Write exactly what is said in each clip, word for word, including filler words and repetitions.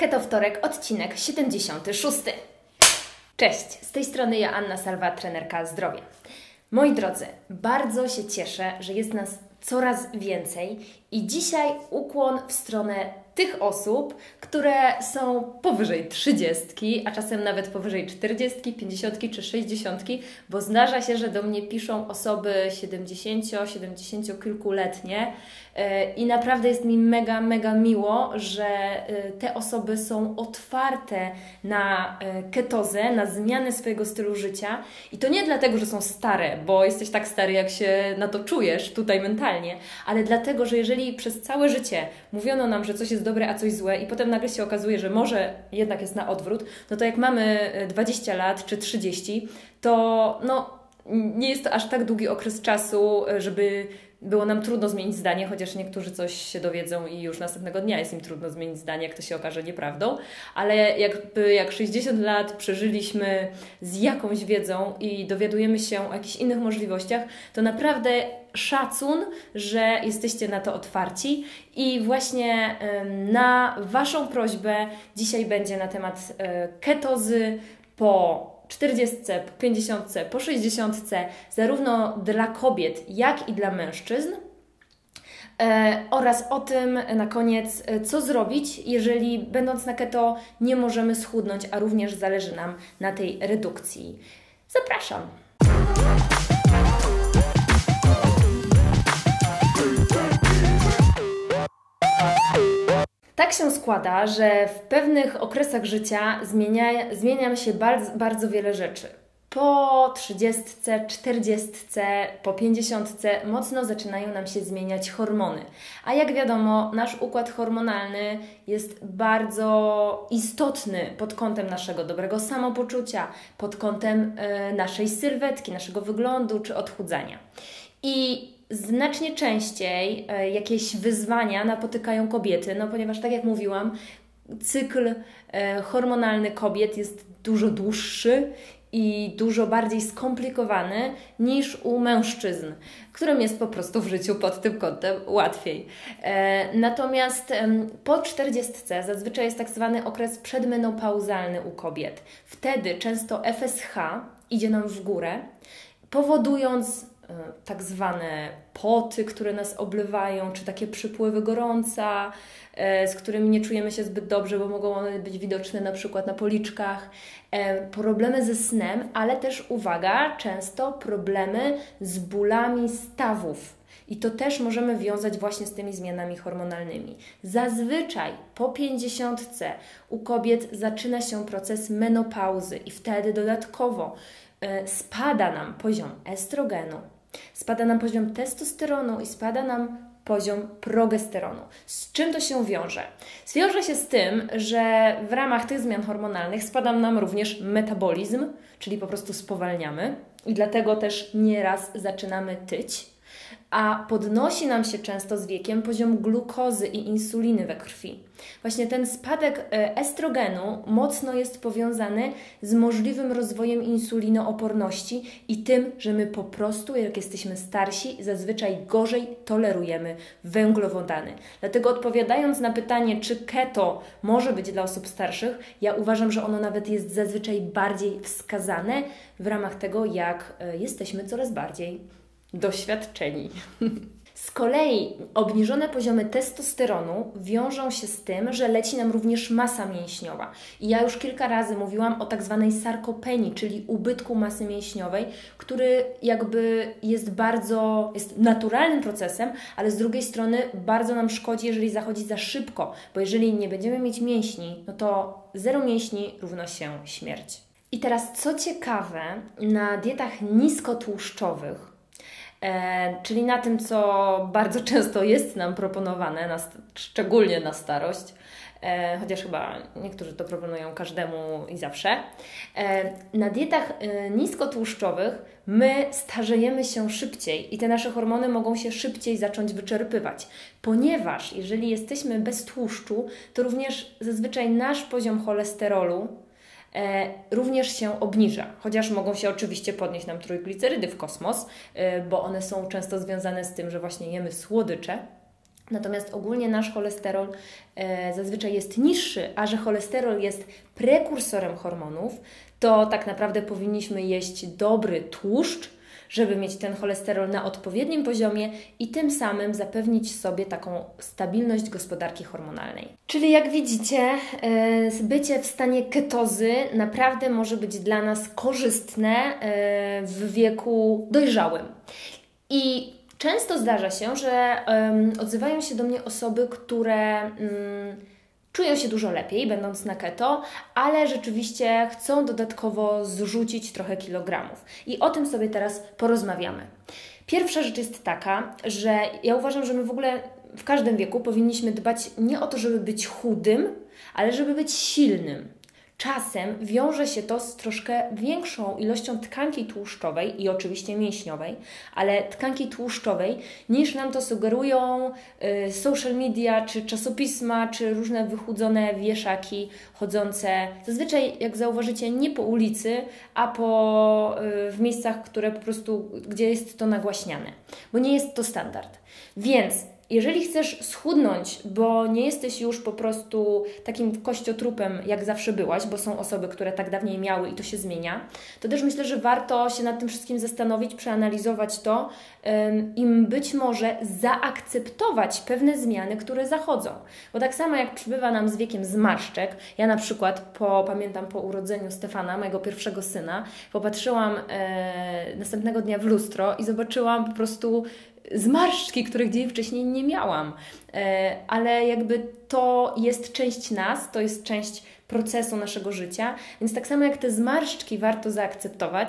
Keto Wtorek, odcinek siedemdziesiąty szósty. Cześć, z tej strony Joanna Salwa, trenerka zdrowia. Moi drodzy, bardzo się cieszę, że jest nas coraz więcej i dzisiaj ukłon w stronę tych osób, które są powyżej trzydziestki, a czasem nawet powyżej czterdziestki, pięćdziesiątki czy sześćdziesiątki, bo zdarza się, że do mnie piszą osoby siedemdziesięcio, siedemdziesięciokilkuletnie i naprawdę jest mi mega, mega miło, że te osoby są otwarte na ketozę, na zmianę swojego stylu życia i to nie dlatego, że są stare, bo jesteś tak stary, jak się na to czujesz tutaj mentalnie, ale dlatego, że jeżeli przez całe życie mówiono nam, że coś jest dobre, a coś złe i potem nagle się okazuje, że może jednak jest na odwrót, no to jak mamy dwadzieścia lat czy trzydzieści, to no, nie jest to aż tak długi okres czasu, żeby było nam trudno zmienić zdanie, chociaż niektórzy coś się dowiedzą i już następnego dnia jest im trudno zmienić zdanie, jak to się okaże nieprawdą, ale jakby jak sześćdziesiąt lat przeżyliśmy z jakąś wiedzą i dowiadujemy się o jakichś innych możliwościach, to naprawdę szacun, że jesteście na to otwarci i właśnie na Waszą prośbę dzisiaj będzie na temat ketozy po czterdziestce, po pięćdziesiątce, po sześćdziesiątce, zarówno dla kobiet, jak i dla mężczyzn. E, oraz o tym na koniec, co zrobić, jeżeli będąc na keto nie możemy schudnąć, a również zależy nam na tej redukcji. Zapraszam! Tak się składa, że w pewnych okresach życia zmienia, zmienia się bardzo, bardzo wiele rzeczy. Po trzydziestce, czterdziestce, po pięćdziesiątce mocno zaczynają nam się zmieniać hormony. A jak wiadomo, nasz układ hormonalny jest bardzo istotny pod kątem naszego dobrego samopoczucia, pod kątem y, naszej sylwetki, naszego wyglądu czy odchudzania. I znacznie częściej e, jakieś wyzwania napotykają kobiety, no ponieważ tak jak mówiłam, cykl e, hormonalny kobiet jest dużo dłuższy i dużo bardziej skomplikowany niż u mężczyzn, którym jest po prostu w życiu pod tym kątem łatwiej. E, natomiast e, po czterdziestce zazwyczaj jest tak zwany okres przedmenopauzalny u kobiet. Wtedy często F S H idzie nam w górę, powodując tak zwane poty, które nas oblewają, czy takie przypływy gorąca, z którymi nie czujemy się zbyt dobrze, bo mogą one być widoczne na przykład na policzkach, problemy ze snem, ale też, uwaga, często problemy z bólami stawów. I to też możemy wiązać właśnie z tymi zmianami hormonalnymi. Zazwyczaj po pięćdziesiątce u kobiet zaczyna się proces menopauzy i wtedy dodatkowo spada nam poziom estrogenu, spada nam poziom testosteronu i spada nam poziom progesteronu. Z czym to się wiąże? Zwiąże się z tym, że w ramach tych zmian hormonalnych spada nam również metabolizm, czyli po prostu spowalniamy i dlatego też nieraz zaczynamy tyć, a podnosi nam się często z wiekiem poziom glukozy i insuliny we krwi. Właśnie ten spadek estrogenu mocno jest powiązany z możliwym rozwojem insulinooporności i tym, że my po prostu, jak jesteśmy starsi, zazwyczaj gorzej tolerujemy węglowodany. Dlatego odpowiadając na pytanie, czy keto może być dla osób starszych, ja uważam, że ono nawet jest zazwyczaj bardziej wskazane w ramach tego, jak jesteśmy coraz bardziej doświadczeni. Z kolei obniżone poziomy testosteronu wiążą się z tym, że leci nam również masa mięśniowa. I ja już kilka razy mówiłam o tak zwanej sarkopenii, czyli ubytku masy mięśniowej, który jakby jest bardzo, jest naturalnym procesem, ale z drugiej strony bardzo nam szkodzi, jeżeli zachodzi za szybko, bo jeżeli nie będziemy mieć mięśni, no to zero mięśni równa się śmierć. I teraz co ciekawe, na dietach niskotłuszczowych, E, czyli na tym, co bardzo często jest nam proponowane, na, szczególnie na starość, e, chociaż chyba niektórzy to proponują każdemu i zawsze. E, na dietach e, niskotłuszczowych my starzejemy się szybciej i te nasze hormony mogą się szybciej zacząć wyczerpywać, ponieważ jeżeli jesteśmy bez tłuszczu, to również zazwyczaj nasz poziom cholesterolu E, również się obniża, chociaż mogą się oczywiście podnieść nam trójglicerydy w kosmos, e, bo one są często związane z tym, że właśnie jemy słodycze, Natomiast ogólnie nasz cholesterol e, zazwyczaj jest niższy, a że cholesterol jest prekursorem hormonów, to tak naprawdę powinniśmy jeść dobry tłuszcz, żeby mieć ten cholesterol na odpowiednim poziomie i tym samym zapewnić sobie taką stabilność gospodarki hormonalnej. Czyli jak widzicie, e, bycie w stanie ketozy naprawdę może być dla nas korzystne e, w wieku dojrzałym. I często zdarza się, że um, odzywają się do mnie osoby, które um, czują się dużo lepiej, będąc na keto, ale rzeczywiście chcą dodatkowo zrzucić trochę kilogramów. I o tym sobie teraz porozmawiamy. Pierwsza rzecz jest taka, że ja uważam, że my w ogóle w każdym wieku powinniśmy dbać nie o to, żeby być chudym, ale żeby być silnym. Czasem wiąże się to z troszkę większą ilością tkanki tłuszczowej i oczywiście mięśniowej, ale tkanki tłuszczowej niż nam to sugerują y, social media, czy czasopisma, czy różne wychudzone wieszaki chodzące, zazwyczaj jak zauważycie nie po ulicy, a po, y, w miejscach, które po prostu, gdzie jest to nagłaśniane, bo nie jest to standard. Więc jeżeli chcesz schudnąć, bo nie jesteś już po prostu takim kościotrupem, jak zawsze byłaś, bo są osoby, które tak dawniej miały i to się zmienia, to też myślę, że warto się nad tym wszystkim zastanowić, przeanalizować to um, i być może zaakceptować pewne zmiany, które zachodzą. Bo tak samo jak przybywa nam z wiekiem zmarszczek, ja na przykład po, pamiętam po urodzeniu Stefana, mojego pierwszego syna, popatrzyłam e, następnego dnia w lustro i zobaczyłam po prostu zmarszczki, których dzień wcześniej nie miałam, ale jakby to jest część nas, to jest część procesu naszego życia, więc tak samo jak te zmarszczki warto zaakceptować,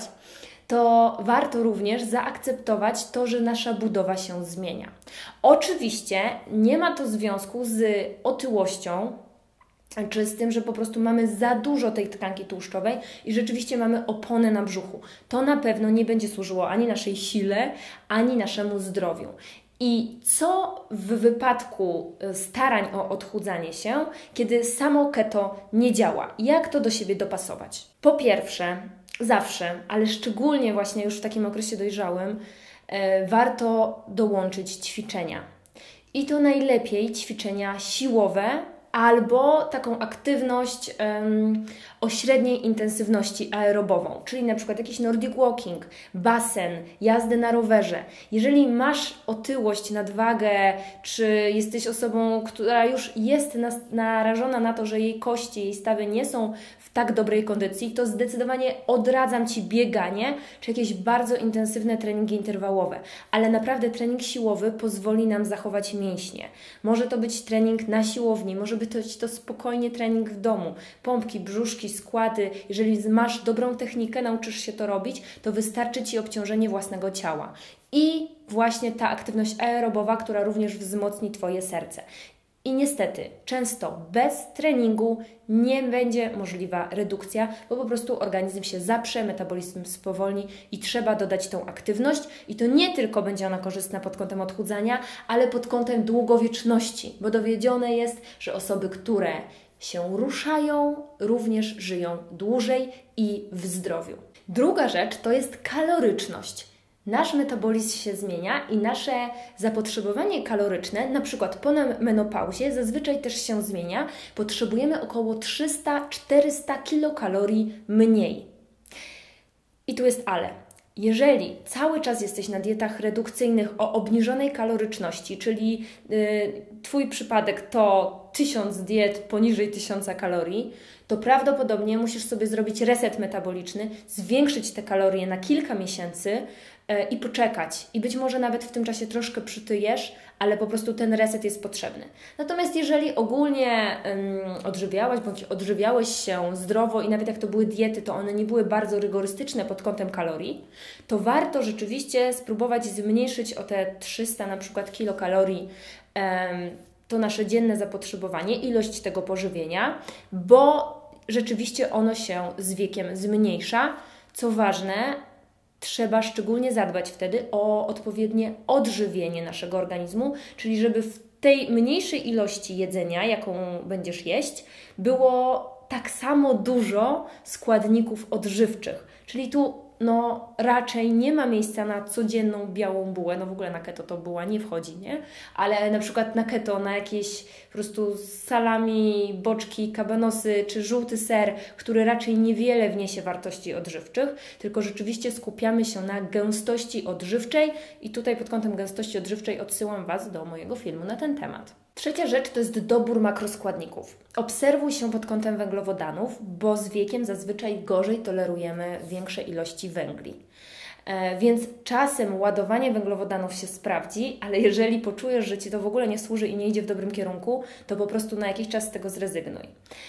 to warto również zaakceptować to, że nasza budowa się zmienia. Oczywiście nie ma to związku z otyłością, czy z tym, że po prostu mamy za dużo tej tkanki tłuszczowej i rzeczywiście mamy oponę na brzuchu. To na pewno nie będzie służyło ani naszej sile, ani naszemu zdrowiu. I co w wypadku starań o odchudzanie się, kiedy samo keto nie działa? Jak to do siebie dopasować? Po pierwsze, zawsze, ale szczególnie właśnie już w takim okresie dojrzałym, e, warto dołączyć ćwiczenia. I to najlepiej ćwiczenia siłowe, albo taką aktywność um, o średniej intensywności aerobową, czyli na przykład jakiś nordic walking, basen, jazdę na rowerze. Jeżeli masz otyłość, nadwagę, czy jesteś osobą, która już jest narażona na to, że jej kości, jej stawy nie są w tak dobrej kondycji, to zdecydowanie odradzam Ci bieganie, czy jakieś bardzo intensywne treningi interwałowe. Ale naprawdę trening siłowy pozwoli nam zachować mięśnie. Może to być trening na siłowni, może być to spokojnie trening w domu, pompki, brzuszki, składy. Jeżeli masz dobrą technikę, nauczysz się to robić, to wystarczy Ci obciążenie własnego ciała. I właśnie ta aktywność aerobowa, która również wzmocni Twoje serce. I niestety, często bez treningu nie będzie możliwa redukcja, bo po prostu organizm się zaprze, metabolizm spowolni i trzeba dodać tą aktywność. I to nie tylko będzie ona korzystna pod kątem odchudzania, ale pod kątem długowieczności, bo dowiedzione jest, że osoby, które się ruszają, również żyją dłużej i w zdrowiu. Druga rzecz to jest kaloryczność. Nasz metabolizm się zmienia i nasze zapotrzebowanie kaloryczne, na przykład po menopauzie, zazwyczaj też się zmienia. Potrzebujemy około trzysta do czterystu kilokalorii mniej. I tu jest ale. Jeżeli cały czas jesteś na dietach redukcyjnych o obniżonej kaloryczności, czyli yy, Twój przypadek to tysiąc diet poniżej tysiąca kalorii, to prawdopodobnie musisz sobie zrobić reset metaboliczny, zwiększyć te kalorie na kilka miesięcy yy, i poczekać. I być może nawet w tym czasie troszkę przytyjesz, ale po prostu ten reset jest potrzebny. Natomiast jeżeli ogólnie ym, odżywiałaś bądź odżywiałeś się zdrowo i nawet jak to były diety, to one nie były bardzo rygorystyczne pod kątem kalorii, to warto rzeczywiście spróbować zmniejszyć o te trzysta na przykład kilokalorii ym, to nasze dzienne zapotrzebowanie, ilość tego pożywienia, bo rzeczywiście ono się z wiekiem zmniejsza. Co ważne, trzeba szczególnie zadbać wtedy o odpowiednie odżywienie naszego organizmu, czyli żeby w tej mniejszej ilości jedzenia, jaką będziesz jeść, było tak samo dużo składników odżywczych. Czyli tu no raczej nie ma miejsca na codzienną białą bułę, no w ogóle na keto to buła nie wchodzi, nie? Ale na przykład na keto, na jakieś po prostu salami, boczki, kabanosy czy żółty ser, który raczej niewiele wniesie wartości odżywczych, tylko rzeczywiście skupiamy się na gęstości odżywczej i tutaj pod kątem gęstości odżywczej odsyłam Was do mojego filmu na ten temat. Trzecia rzecz to jest dobór makroskładników. Obserwuj się pod kątem węglowodanów, bo z wiekiem zazwyczaj gorzej tolerujemy większe ilości węgli. E, więc czasem ładowanie węglowodanów się sprawdzi, ale jeżeli poczujesz, że Ci to w ogóle nie służy i nie idzie w dobrym kierunku, to po prostu na jakiś czas z tego zrezygnuj.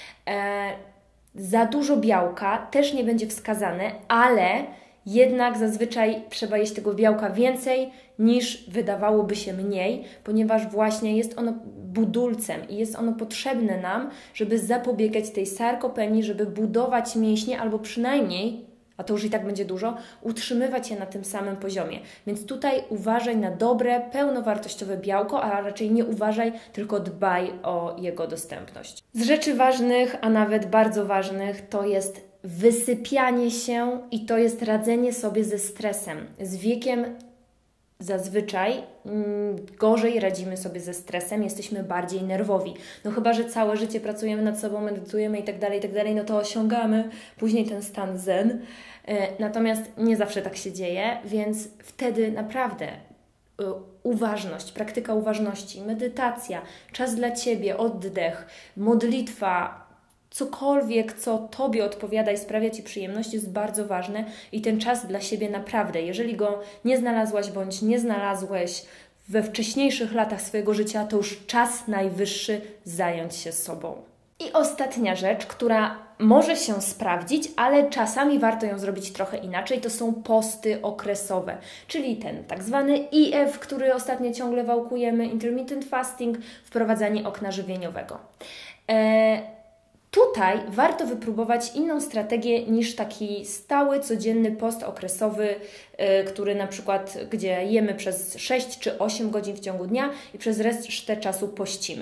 E, za dużo białka też nie będzie wskazane, ale jednak zazwyczaj trzeba jeść tego białka więcej niż wydawałoby się mniej, ponieważ właśnie jest ono budulcem i jest ono potrzebne nam, żeby zapobiegać tej sarkopenii, żeby budować mięśnie albo przynajmniej, a to już i tak będzie dużo, utrzymywać je na tym samym poziomie. Więc tutaj uważaj na dobre, pełnowartościowe białko, a raczej nie uważaj, tylko dbaj o jego dostępność. Z rzeczy ważnych, a nawet bardzo ważnych, to jest wysypianie się i to jest radzenie sobie ze stresem. Z wiekiem zazwyczaj mm, gorzej radzimy sobie ze stresem, jesteśmy bardziej nerwowi. No chyba, że całe życie pracujemy nad sobą, medytujemy i tak dalej, i tak dalej, no to osiągamy później ten stan zen. E, natomiast nie zawsze tak się dzieje, więc wtedy naprawdę y, uważność, praktyka uważności, medytacja, czas dla Ciebie, oddech, modlitwa, cokolwiek, co Tobie odpowiada i sprawia Ci przyjemność, jest bardzo ważne i ten czas dla siebie naprawdę, jeżeli go nie znalazłaś bądź nie znalazłeś we wcześniejszych latach swojego życia, to już czas najwyższy zająć się sobą. I ostatnia rzecz, która może się sprawdzić, ale czasami warto ją zrobić trochę inaczej, to są posty okresowe, czyli ten tak zwany I F, który ostatnio ciągle wałkujemy, intermittent fasting, wprowadzanie okna żywieniowego. Eee, Tutaj warto wypróbować inną strategię niż taki stały, codzienny post okresowy, yy, który na przykład, gdzie jemy przez sześć czy osiem godzin w ciągu dnia i przez resztę czasu pościmy.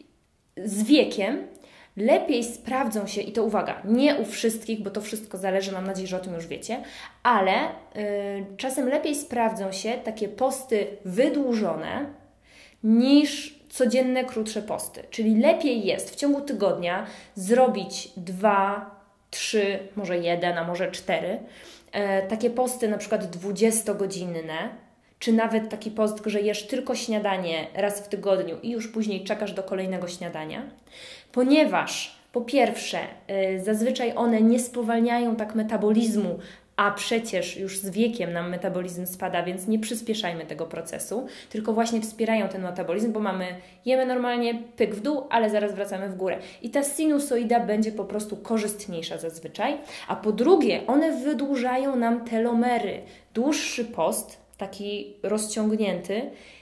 Z wiekiem lepiej sprawdzą się, i to uwaga, nie u wszystkich, bo to wszystko zależy, mam nadzieję, że o tym już wiecie, ale yy, czasem lepiej sprawdzą się takie posty wydłużone niż codzienne, krótsze posty. Czyli lepiej jest w ciągu tygodnia zrobić dwa, trzy, może jeden, a może cztery e, takie posty na przykład dwudziestogodzinne, czy nawet taki post, że jesz tylko śniadanie raz w tygodniu i już później czekasz do kolejnego śniadania, ponieważ po pierwsze e, zazwyczaj one nie spowalniają tak metabolizmu, a przecież już z wiekiem nam metabolizm spada, więc nie przyspieszajmy tego procesu, tylko właśnie wspierają ten metabolizm, bo mamy, jemy normalnie, pyk w dół, ale zaraz wracamy w górę. I ta sinusoida będzie po prostu korzystniejsza zazwyczaj. A po drugie, one wydłużają nam telomery. Dłuższy post, taki rozciągnięty,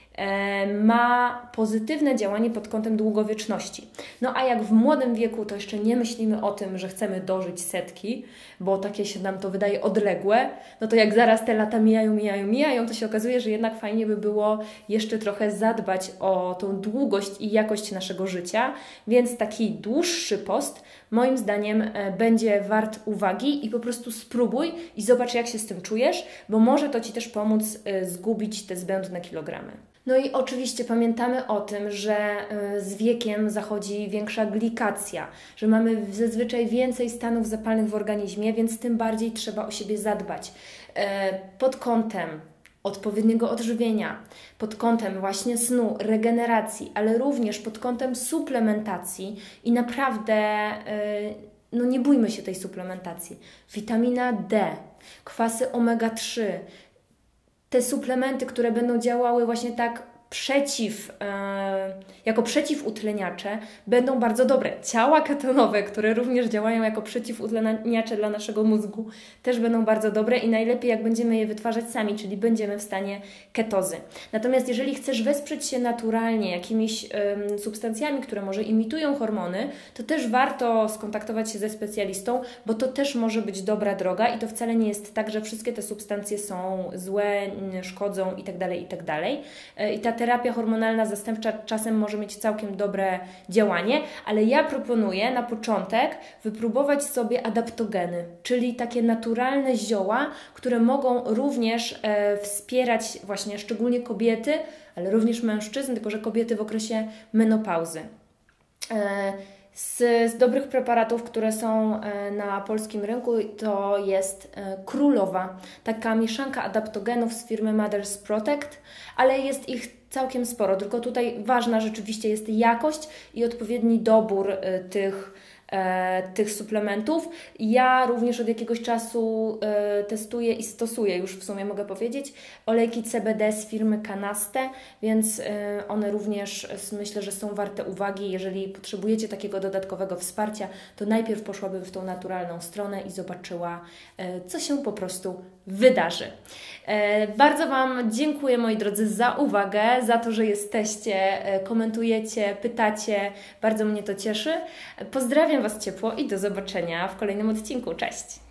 ma pozytywne działanie pod kątem długowieczności. No a jak w młodym wieku, to jeszcze nie myślimy o tym, że chcemy dożyć setki, bo takie się nam to wydaje odległe, no to jak zaraz te lata mijają, mijają, mijają, to się okazuje, że jednak fajnie by było jeszcze trochę zadbać o tą długość i jakość naszego życia, więc taki dłuższy post moim zdaniem będzie wart uwagi i po prostu spróbuj i zobacz, jak się z tym czujesz, bo może to Ci też pomóc zgubić te zbędne kilogramy. No i oczywiście pamiętamy o tym, że z wiekiem zachodzi większa glikacja, że mamy zazwyczaj więcej stanów zapalnych w organizmie, więc tym bardziej trzeba o siebie zadbać. Pod kątem odpowiedniego odżywienia, pod kątem właśnie snu, regeneracji, ale również pod kątem suplementacji i naprawdę no nie bójmy się tej suplementacji. Witamina D, kwasy omega trzy, te suplementy, które będą działały właśnie tak przeciw, e, jako przeciwutleniacze, będą bardzo dobre. Ciała ketonowe, które również działają jako przeciwutleniacze dla naszego mózgu, też będą bardzo dobre i najlepiej, jak będziemy je wytwarzać sami, czyli będziemy w stanie ketozy. Natomiast jeżeli chcesz wesprzeć się naturalnie jakimiś e, substancjami, które może imitują hormony, to też warto skontaktować się ze specjalistą, bo to też może być dobra droga i to wcale nie jest tak, że wszystkie te substancje są złe, szkodzą itd., itd. I ta terapia hormonalna zastępcza czasem może mieć całkiem dobre działanie, ale ja proponuję na początek wypróbować sobie adaptogeny, czyli takie naturalne zioła, które mogą również e, wspierać właśnie szczególnie kobiety, ale również mężczyzn, tylko że kobiety w okresie menopauzy. E, Z, z dobrych preparatów, które są na polskim rynku, to jest Królowa, taka mieszanka adaptogenów z firmy Mothers Protect, ale jest ich całkiem sporo, tylko tutaj ważna rzeczywiście jest jakość i odpowiedni dobór tych E, tych suplementów. Ja również od jakiegoś czasu e, testuję i stosuję, już w sumie mogę powiedzieć, olejki C B D z firmy Canaste, więc e, one również myślę, że są warte uwagi. Jeżeli potrzebujecie takiego dodatkowego wsparcia, to najpierw poszłabym w tą naturalną stronę i zobaczyła, e, co się po prostu wydarzy. E, bardzo Wam dziękuję, moi drodzy, za uwagę, za to, że jesteście, e, komentujecie, pytacie. Bardzo mnie to cieszy. Pozdrawiam Was ciepło i do zobaczenia w kolejnym odcinku. Cześć!